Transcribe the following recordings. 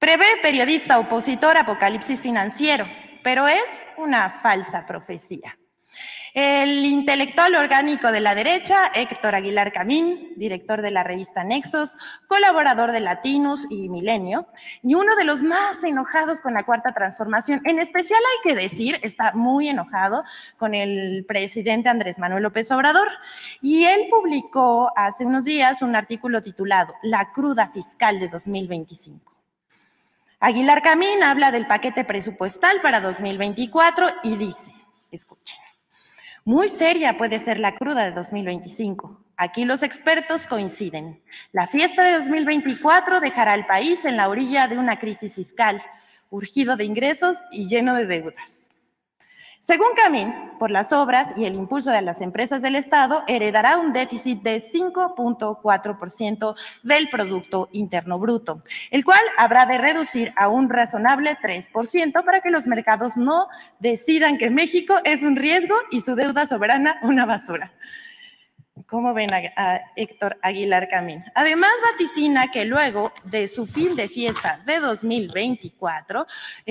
Prevé periodista opositor apocalipsis financiero, pero es una falsa profecía. El intelectual orgánico de la derecha, Héctor Aguilar Camín, director de la revista Nexos, colaborador de Latinus y Milenio, y uno de los más enojados con la Cuarta Transformación. En especial, hay que decir, está muy enojado con el presidente Andrés Manuel López Obrador, y él publicó hace unos días un artículo titulado La cruda fiscal de 2025. Aguilar Camín habla del paquete presupuestal para 2024 y dice, escuchen, muy seria puede ser la cruda de 2025. Aquí los expertos coinciden. La fiesta de 2024 dejará al país en la orilla de una crisis fiscal, urgido de ingresos y lleno de deudas. Según Camín, por las obras y el impulso de las empresas del Estado, heredará un déficit de 5.4% del Producto Interno Bruto, el cual habrá de reducir a un razonable 3% para que los mercados no decidan que México es un riesgo y su deuda soberana una basura. ¿Cómo ven a Héctor Aguilar Camín? Además, vaticina que luego de su fin de fiesta de 2024,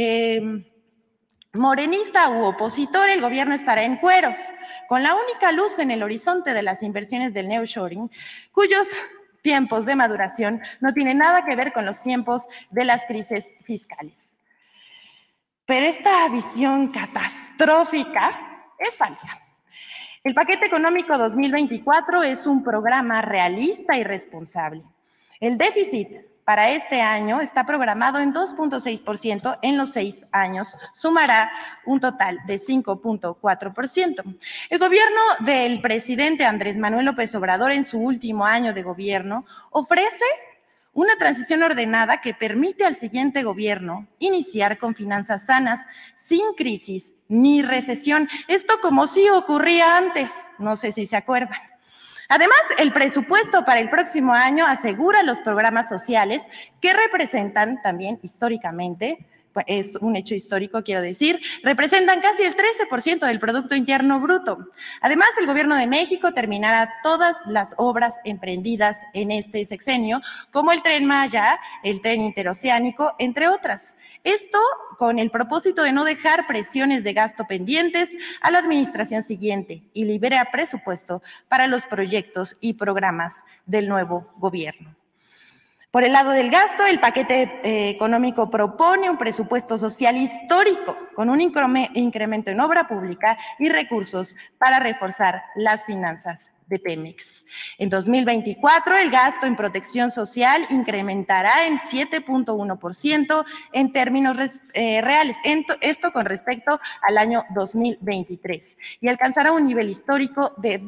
morenista u opositor, el gobierno estará en cueros, con la única luz en el horizonte de las inversiones del nearshoring, cuyos tiempos de maduración no tienen nada que ver con los tiempos de las crisis fiscales. Pero esta visión catastrófica es falsa. El paquete económico 2024 es un programa realista y responsable. El déficit para este año está programado en 2.6%, en los 6 años sumará un total de 5.4%. El gobierno del presidente Andrés Manuel López Obrador en su último año de gobierno ofrece una transición ordenada que permite al siguiente gobierno iniciar con finanzas sanas, sin crisis ni recesión. Esto como sí ocurría antes, no sé si se acuerdan. Además, el presupuesto para el próximo año asegura los programas sociales que representan también históricamente, es un hecho histórico, quiero decir, representan casi el 13% del Producto Interno Bruto. Además, el Gobierno de México terminará todas las obras emprendidas en este sexenio, como el Tren Maya, el Tren Interoceánico, entre otras. Esto con el propósito de no dejar presiones de gasto pendientes a la administración siguiente y libera presupuesto para los proyectos y programas del nuevo gobierno. Por el lado del gasto, el paquete económico propone un presupuesto social histórico con un incremento en obra pública y recursos para reforzar las finanzas de Pemex. En 2024, el gasto en protección social incrementará en 7.1% en términos reales, esto con respecto al año 2023, y alcanzará un nivel histórico de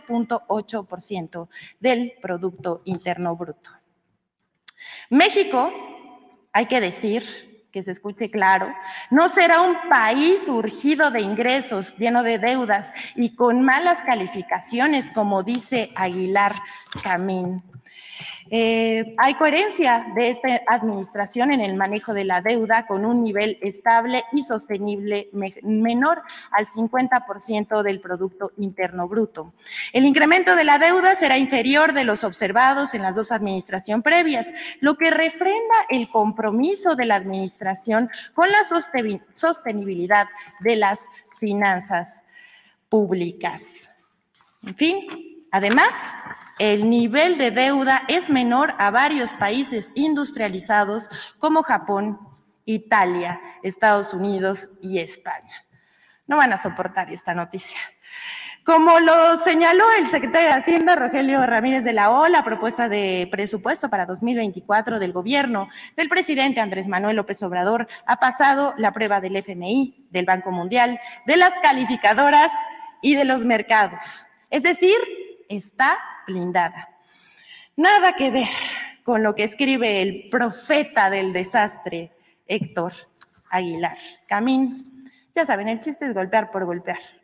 12.8% del Producto Interno Bruto. México, hay que decir, que se escuche claro, no será un país urgido de ingresos, lleno de deudas y con malas calificaciones, como dice Aguilar Camín. Hay coherencia de esta administración en el manejo de la deuda con un nivel estable y sostenible menor al 50% del Producto Interno Bruto. El incremento de la deuda será inferior de los observados en las dos administraciones previas, lo que refrenda el compromiso de la administración con la sostenibilidad de las finanzas públicas. En fin. Además, el nivel de deuda es menor a varios países industrializados como Japón, Italia, Estados Unidos y España. No van a soportar esta noticia. Como lo señaló el secretario de Hacienda, Rogelio Ramírez de la O, la propuesta de presupuesto para 2024 del gobierno del presidente Andrés Manuel López Obrador ha pasado la prueba del FMI, del Banco Mundial, de las calificadoras y de los mercados. Es decir, está blindada. Nada que ver con lo que escribe el profeta del desastre, Héctor Aguilar Camín. Ya saben, el chiste es golpear por golpear.